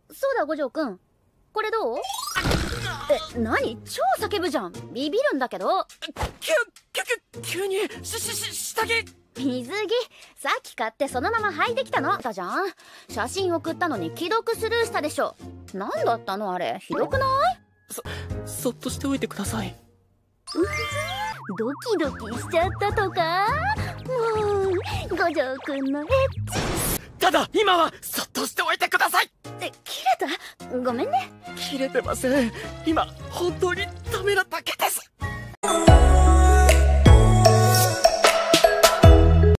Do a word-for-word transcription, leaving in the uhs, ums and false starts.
そうだ五条くん、これどう？え、何？超叫ぶじゃん。ビビるんだけど。 きゅきゅきゅ急にししし下着。 水着さっき買ってそのまま履いてきたのだじゃん。写真送ったのに既読スルーしたでしょ。何だったのあれ、ひどくない？ そそっとしておいてください。 ドキドキしちゃったとか？もう五条くんのエッチ。 ただ今はそっとしておいてください。 え、切れた？ごめんね。 切れてません。今本当にダメなだけです。